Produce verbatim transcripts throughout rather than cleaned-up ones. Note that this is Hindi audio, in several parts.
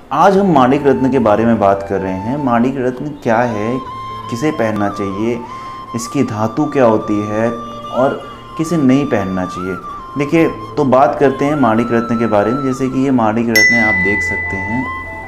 आज हम माणिक रत्न के बारे में बात कर रहे हैं। माणिक रत्न क्या है, किसे पहनना चाहिए, इसकी धातु क्या होती है और किसे नहीं पहनना चाहिए। देखिए, तो बात करते हैं माणिक रत्न के बारे में। जैसे कि ये माणिक रत्न आप देख सकते हैं,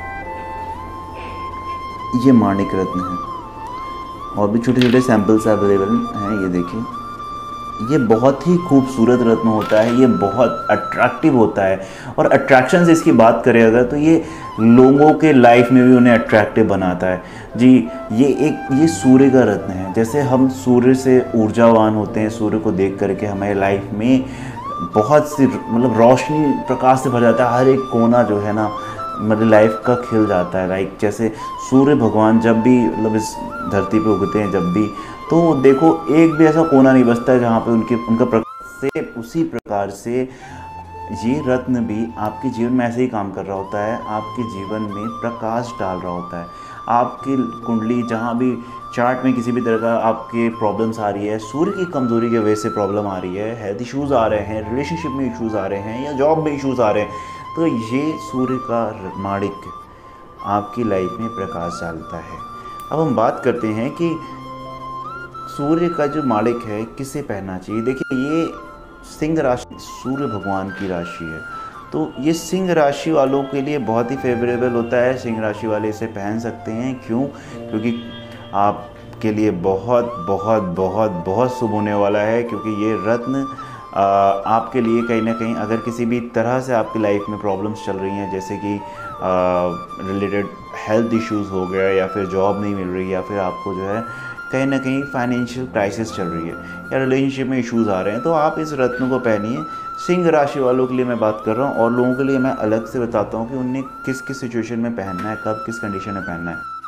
ये माणिक रत्न है और भी छोटे छोटे सैंपल्स अवेलेबल हैं। ये देखिए, ये बहुत ही खूबसूरत रत्न होता है, ये बहुत अट्रैक्टिव होता है। और अट्रैक्शन से इसकी बात करें अगर, तो ये लोगों के लाइफ में भी उन्हें अट्रैक्टिव बनाता है जी। ये एक ये सूर्य का रत्न है। जैसे हम सूर्य से ऊर्जावान होते हैं, सूर्य को देख करके हमारे लाइफ में बहुत सी मतलब रोशनी प्रकाश से भर जाता है। हर एक कोना जो है ना मतलब लाइफ का खिल जाता है। लाइक जैसे सूर्य भगवान जब भी मतलब इस धरती पे उगते हैं, जब भी, तो देखो एक भी ऐसा कोना नहीं बचता है जहाँ पे उनके उनका प्रकाश से, उसी प्रकार से ये रत्न भी आपके जीवन में ऐसे ही काम कर रहा होता है। आपके जीवन में प्रकाश डाल रहा होता है। आपकी कुंडली जहाँ भी चार्ट में किसी भी तरह का आपके प्रॉब्लम्स आ रही है, सूर्य की कमज़ोरी की वजह से प्रॉब्लम आ रही है, हेल्थ इश्यूज़ आ रहे हैं, रिलेशनशिप में इश्यूज़ आ रहे हैं या जॉब में इश्यूज़ आ रहे हैं, तो ये सूर्य का माणिक आपकी लाइफ में प्रकाश डालता है। अब हम बात करते हैं कि सूर्य का जो माणिक है किसे पहनना चाहिए। देखिए, ये सिंह राशि सूर्य भगवान की राशि है, तो ये सिंह राशि वालों के लिए बहुत ही फेवरेबल होता है। सिंह राशि वाले इसे पहन सकते हैं। क्यों? क्योंकि आपके लिए बहुत बहुत बहुत बहुत शुभ होने वाला है। क्योंकि ये रत्न आ, आपके लिए कहीं ना कहीं अगर किसी भी तरह से आपकी लाइफ में प्रॉब्लम्स चल रही हैं, जैसे कि रिलेटेड हेल्थ इश्यूज़ हो गया, या फिर जॉब नहीं मिल रही, या फिर आपको जो है कहीं ना कहीं फाइनेंशियल क्राइसिस चल रही है, या रिलेशनशिप में इश्यूज़ आ रहे हैं, तो आप इस रत्न को पहनिए। सिंह राशि वालों के लिए मैं बात कर रहा हूँ, और लोगों के लिए मैं अलग से बताता हूँ कि उन्हें किस किस सिचुएशन में पहनना है, कब किस कंडीशन में पहनना है।